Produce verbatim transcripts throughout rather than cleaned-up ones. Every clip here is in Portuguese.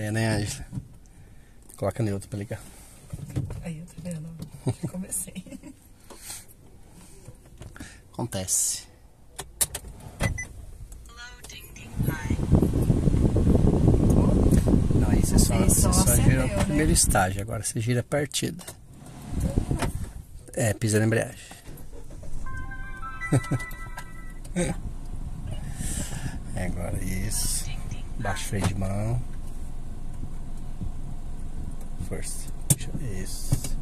É, né, Ângela? Coloca neutro pra ligar. Aí, eu tô vendo. Já comecei. Acontece. Não, aí você só, você só, só gira o primeiro, né? Estágio. Agora você gira a partida. É, pisa na embreagem. É, agora isso. Baixa o freio de mão. Força. Isso.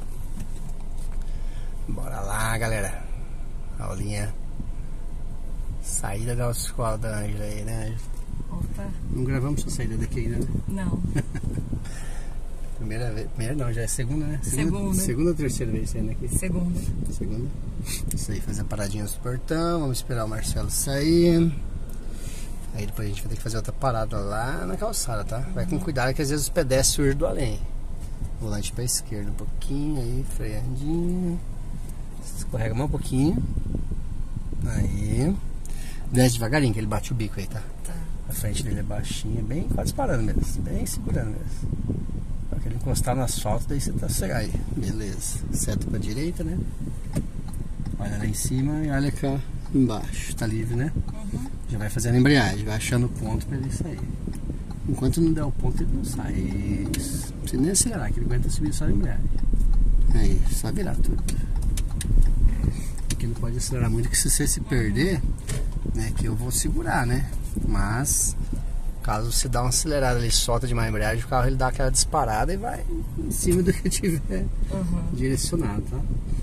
Bora lá, galera. Aulinha. Saída da autoescola da Ângela aí, né, Ângela? Opa. Não gravamos sua saída daqui ainda, né? Não. Primeira vez. Primeira não, já é segunda, né? Segunda. Segunda. Segunda ou terceira vez saindo aqui? Segunda. Segunda. Isso aí, fazer a paradinha no portão. Vamos esperar o Marcelo sair. Aí depois a gente vai ter que fazer outra parada lá na calçada, tá? Vai com cuidado que às vezes os pedestres surgem do além. Volante pra esquerda um pouquinho, aí freadinho. Escorrega mais um pouquinho. Aí. Desce devagarinho que ele bate o bico aí, tá? Tá. A frente dele é baixinha, bem quase parando mesmo. Bem segurando mesmo. Pra que ele encostar no asfalto, daí você tá cegado aí. Beleza. Seta pra direita, né? Olha lá em cima e olha cá embaixo. Tá livre, né? Uhum. Já vai fazendo a embreagem, vai achando o ponto pra ele sair. Enquanto não der o ponto, ele não sai. Isso. Não precisa nem acelerar, que ele aguenta subir só a embreagem. Aí, só virar tudo. Porque não pode acelerar muito, que se você se perder, né, que eu vou segurar, né? Mas, caso você dá uma acelerada ali, solta demais a embreagem, o carro ele dá aquela disparada e vai em cima do que tiver uhum. direcionado, tá?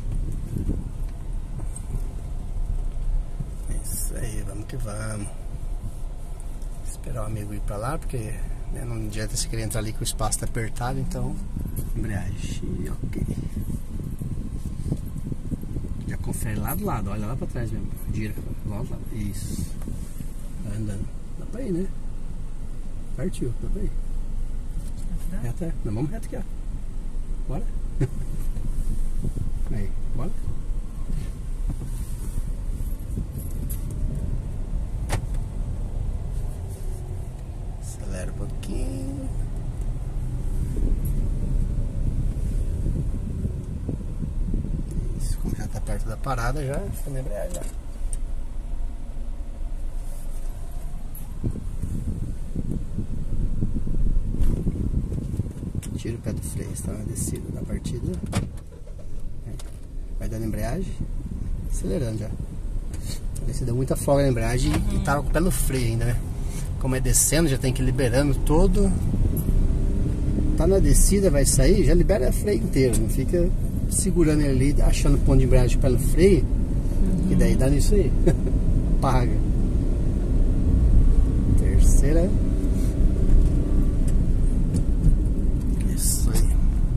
Isso aí, vamos que vamos. Esperar o amigo ir pra lá, porque né, não adianta você querer entrar ali que o espaço tá apertado, então embreagem, ok. Já confere lá do lado, olha lá pra trás mesmo, gira, lá do lado, isso. Vai andando, dá pra ir, né? Partiu, dá pra ir. É até, não, vamos reto aqui, ó. Bora. Aí, bora. Acelera um pouquinho. Isso, como já tá perto da parada, já fica na embreagem já. Tira o pé do freio, está na descida da partida. Vai dando embreagem, acelerando já. Você deu muita folga na embreagem uhum. e tava com o pé no freio ainda, né? Como é descendo, já tem que ir liberando todo. Tá na descida, vai sair, já libera o freio inteiro. Não fica segurando ele ali, achando o ponto de embreagem pelo freio. Uhum. E daí dá nisso aí. Paga. Terceira. Isso aí.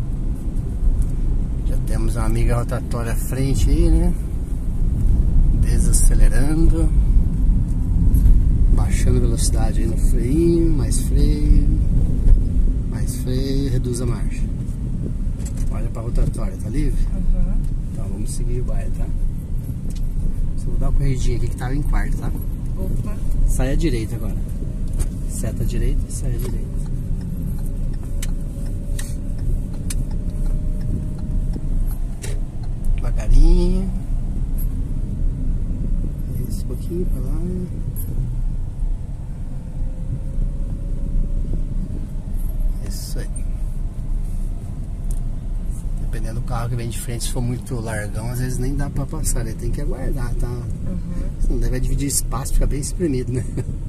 Já temos uma amiga rotatória à frente aí, né? Desacelerando. Baixando a velocidade aí no freio, mais freio, mais freio, reduz a marcha. Olha pra rotatória, tá livre? Uhum. Então vamos seguir o baile, tá? Só vou dar uma corridinha aqui que tava em quarto, tá? Opa. Sai à direita agora. Seta à direita, sai à direita. Devagarinho. Isso, um pouquinho pra lá. Isso aí. Dependendo do carro que vem de frente, se for muito largão, às vezes nem dá pra passar, né? Tem que aguardar, tá? Uhum. Senão daí vai dividir espaço, fica bem espremido, né?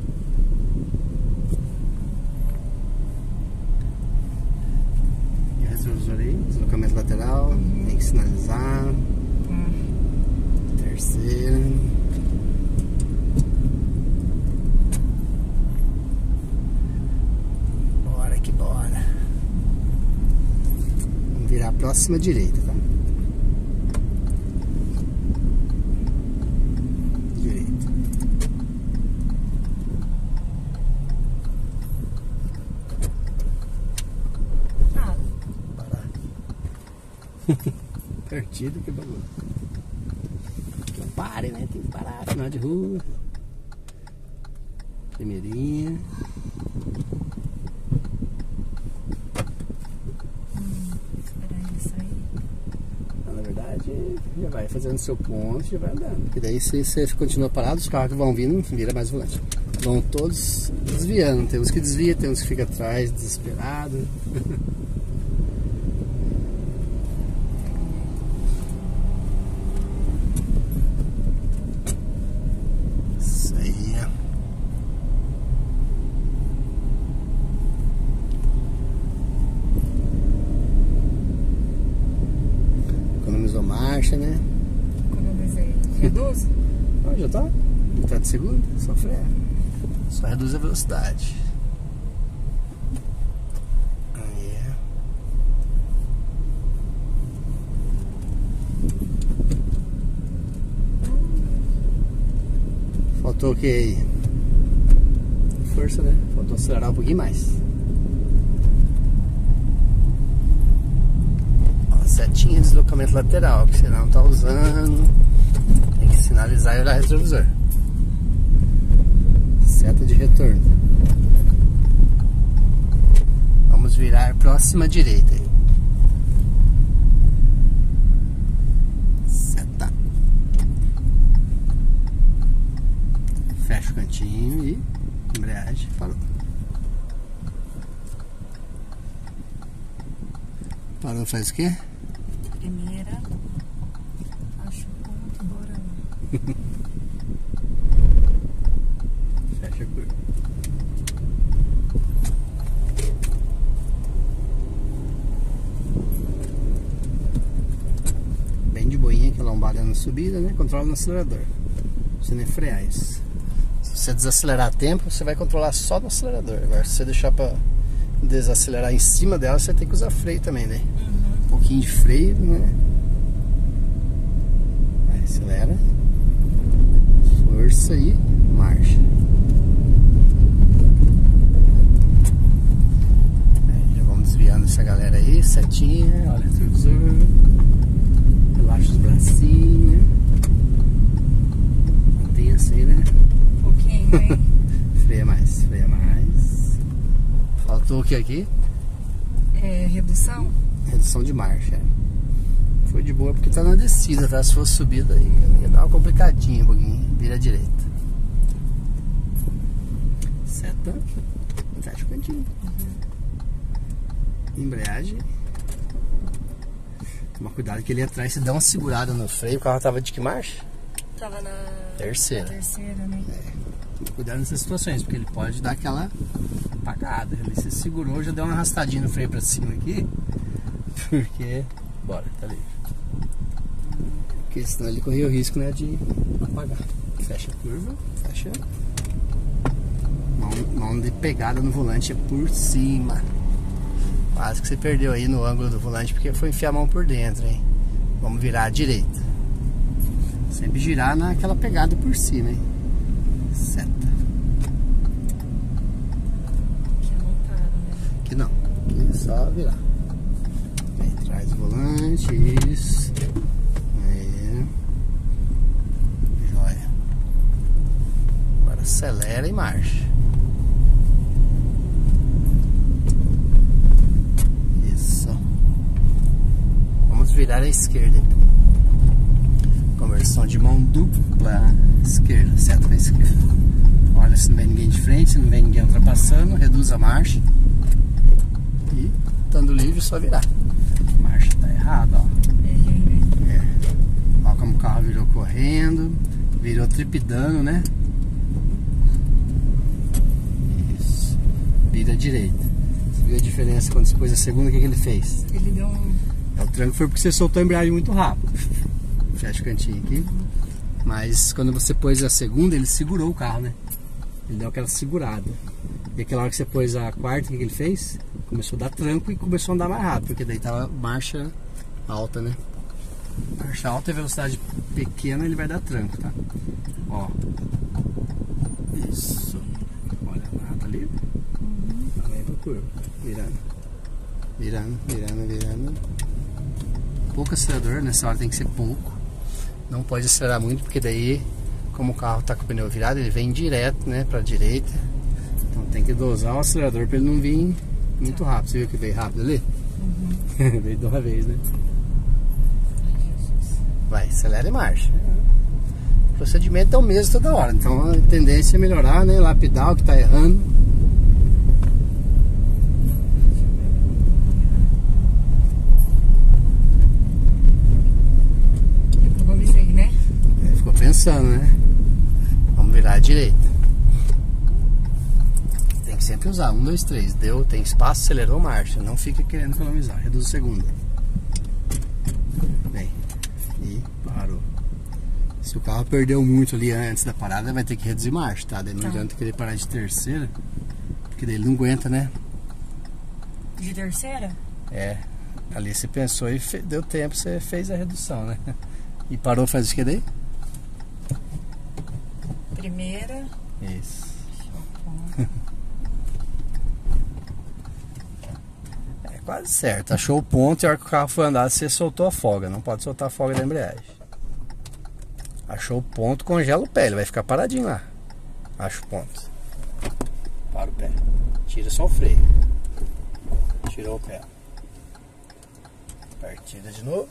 E o retrovisor aí, deslocamento lateral, uhum. Tem que sinalizar. Uhum. Terceira. Virar a próxima direita, tá? Direita. Ah. Parar. Perdido, que bagulho. Não pare, né? Tem que parar, final de rua. Primeirinha. já vai fazendo seu ponto e já vai andando. E daí se você continua parado, os carros que vão vindo, vira mais volante. Vão todos desviando, tem uns que desvia, tem uns que fica atrás, desesperado. Isso aí. Economizou marcha, né? Economizei. Reduz? Ah, já tá? Já tá de segunda? Só freia. Só reduz a velocidade. Aí é. Faltou o que aí? Força, né? Faltou acelerar um pouquinho mais. Ó, setinha de deslocamento lateral, que você não tá usando. Tem que sinalizar e olhar o retrovisor. Seta de retorno. Vamos virar próxima direita aí. Seta. Fecha o cantinho e embreagem, parou. Parou, faz o quê? Primeira. Acho ponto, bora lá. Fecha a curva. Bem de boinha, que a lombada na subida, né? Controla no acelerador. Você nem frear isso. Se você desacelerar a tempo, você vai controlar só no acelerador. Agora, se você deixar pra desacelerar em cima dela, você tem que usar freio também, né? Uhum. Um pouquinho de freio, né? Vai, acelera. Força e marcha. Aí, já vamos desviando essa galera aí, setinha, olha o retrovisor. Relaxa os bracinhos. Mantém assim, né? Um pouquinho, hein? Freia mais, freia mais. Faltou o que aqui? É, redução? Redução de marcha. Foi de boa porque tá na descida, tá? Se fosse subida aí ia dar uma complicadinha um pouquinho. Vira à direita. Seta. Fecha o cantinho. Uhum. Embreagem. Toma cuidado que ele atrás, se dá uma segurada no freio. O carro tava de que marcha? Tava na Terceira. na terceira, né? É. Toma cuidado nessas situações, porque ele pode dar aquela apagada. Ele se segurou, já deu uma arrastadinha no freio pra cima aqui. Porque... Bora, tá livre. Porque senão ele corria o risco, né, de apagar. Fecha a curva, fecha. Mão, mão de pegada no volante é por cima. Quase que você perdeu aí no ângulo do volante porque foi enfiar a mão por dentro, hein. Vamos virar à direita. Sempre girar naquela pegada por cima, hein. Seta. Que não para, né? Aqui não, aqui é só virar. Aí, traz o volante, isso. Aí. Joia. Agora acelera e marcha. Isso. Vamos virar à esquerda. Conversão de mão dupla. Esquerda, seta para esquerda. Olha se não vem ninguém de frente, se não vem ninguém ultrapassando, reduz a marcha. E, estando livre, só virar. A marcha tá errada, ó. Errei, né? É. Ó como o carro virou correndo, virou tripidando, né? Isso. Vira à direita. Você viu a diferença quando você pôs a segunda, o que, que ele fez? Ele deu um... É, o tranco foi porque você soltou a embreagem muito rápido. Fecha o cantinho aqui. Mas quando você pôs a segunda, ele segurou o carro, né? Ele deu aquela segurada. E aquela hora que você pôs a quarta, o que, que ele fez? Começou a dar tranco e começou a andar mais rápido, porque daí tava marcha alta, né? Marcha alta e velocidade pequena, ele vai dar tranco, tá? Ó. Isso. Olha, tá ali. Uhum. Vai pra curva. Virando. Virando, virando, virando. Pouco acelerador, nessa hora tem que ser pouco. Não pode acelerar muito, porque daí, como o carro tá com o pneu virado, ele vem direto, né, pra direita. Então tem que dosar o acelerador pra ele não vir muito rápido. Você viu que veio rápido ali? Uhum. Veio de uma vez, né? Ai, Jesus. Vai, acelera e marcha. O procedimento é o mesmo toda hora, então a tendência é melhorar, né? Lapidar o que tá errando. Economizei, né? É, ficou pensando, né? Vamos virar à direita. Tem que sempre usar, um, dois, três. Deu, tem espaço, acelerou, marcha. Não fica querendo economizar, reduz a segunda. Bem, e parou. Se o carro perdeu muito ali antes da parada, vai ter que reduzir marcha, tá? Daí não Tá. adianta querer parar de terceira, porque daí ele não aguenta, né? De terceira? É, ali você pensou e fe- deu tempo, você fez a redução, né? E parou, faz o que daí? Primeira. Isso. É quase certo, achou o ponto e a hora que o carro foi andar, você soltou a folga. Não pode soltar a folga da embreagem. Achou o ponto, congela o pé, ele vai ficar paradinho lá. Acha o ponto. Para o pé. Tira só o freio. Tirou o pé. Partida de novo.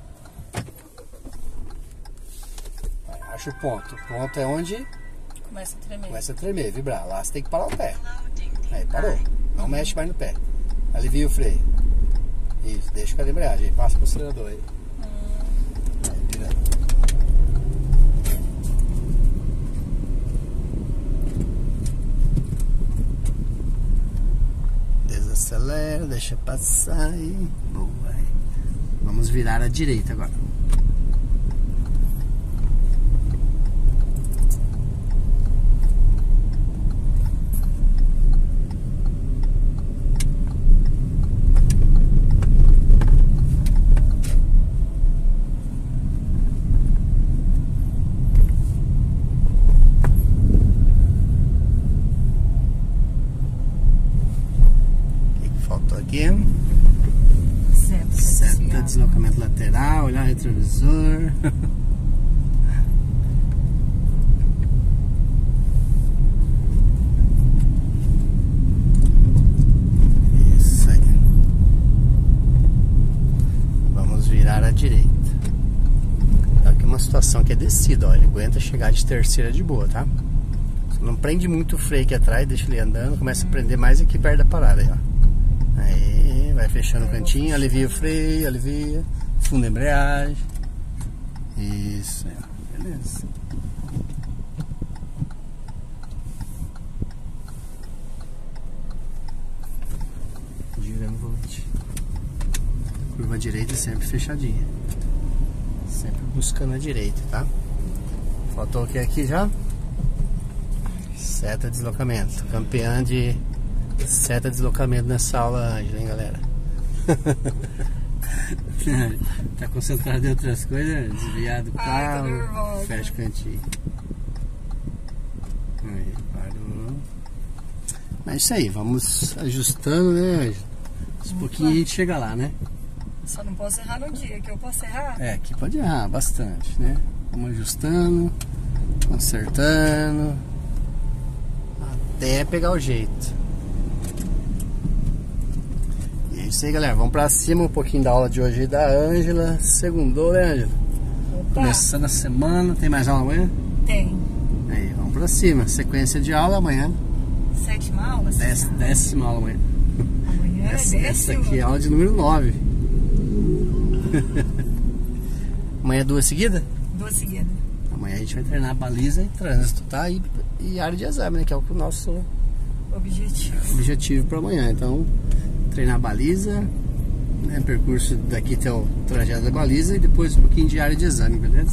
Vai, acha o ponto. O ponto é onde Começa a tremer. começa a tremer, vibrar. Lá você tem que parar o pé. Aí, parou. Não mexe mais no pé. Alivia o freio. Isso, deixa com a embreagem. Passa pro acelerador aí. Aí, vira. Desacelera, deixa passar aí. Boa. Aí. Vamos virar à direita agora. Aqui, Seta. seta, deslocamento lateral, olhar retrovisor. Isso aí. Vamos virar à direita. Tá aqui uma situação que é descida, ó. Ele aguenta chegar de terceira de boa, tá? Não prende muito o freio aqui atrás, deixa ele andando, começa a prender mais aqui perto da parada aí, ó. Aí, vai fechando o cantinho, alivia o freio, alivia, funda a embreagem. Isso, aí, beleza. Girando o volante. Curva direita sempre fechadinha. Sempre buscando a direita, tá? Faltou o que aqui já? Seta deslocamento. Campeã de seta deslocamento nessa aula, Ângela, hein, galera? Tá concentrado em outras coisas, desviado do Ai, tô carro, nervosa. fecha o cantinho. Aí, parou. Mas é isso aí, vamos ajustando, né, Ângela? Aos pouquinho a gente chega lá, né? Só não posso errar no dia, que eu posso errar. É, aqui pode errar bastante, né? Vamos ajustando, consertando, até pegar o jeito. E é isso aí, galera. Vamos pra cima um pouquinho da aula de hoje aí da Ângela. Segundou, né, Ângela? Opa, Começando a semana. Tem mais aula amanhã? tem. Aí, vamos pra cima. Sequência de aula amanhã. Sétima aula? Dez, décima aula amanhã. Amanhã é Essa, essa décima. aqui é a aula de número nove. Amanhã duas seguidas? Duas seguidas. Amanhã a gente vai treinar baliza e trânsito, tá? E, e área de exame, né? Que é o nosso Objetivo. objetivo para amanhã. Então, treinar baliza, né? Percurso daqui até o trajeto da baliza e depois um pouquinho de área de exame, beleza?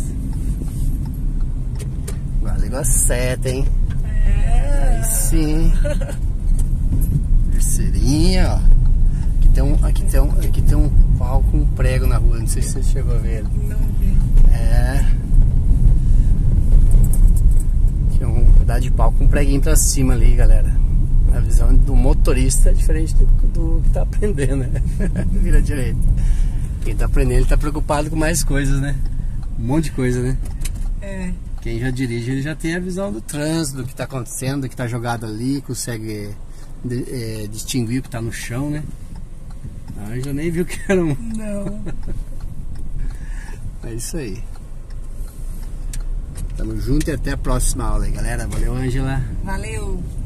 Agora ligou a seta, hein? É. Aí sim. Terceirinha, ó. Aqui tem um, aqui tem um, aqui tem um pau com um prego na rua. Não sei se você chegou a ver ele. Não vi. É. Tinha um pedaço de pau com um preguinho pra cima ali, galera. A visão do motorista é diferente do, do que tá aprendendo, né? Vira direito. Quem tá aprendendo, ele tá preocupado com mais coisas, né? Um monte de coisa, né? É. Quem já dirige, ele já tem a visão do trânsito, do que tá acontecendo, do que tá jogado ali, consegue de, é, distinguir o que tá no chão, né? Ah, eu já nem vi o que era um. Não. É isso aí. Tamo junto e até a próxima aula aí, galera. Valeu, Ângela. Valeu.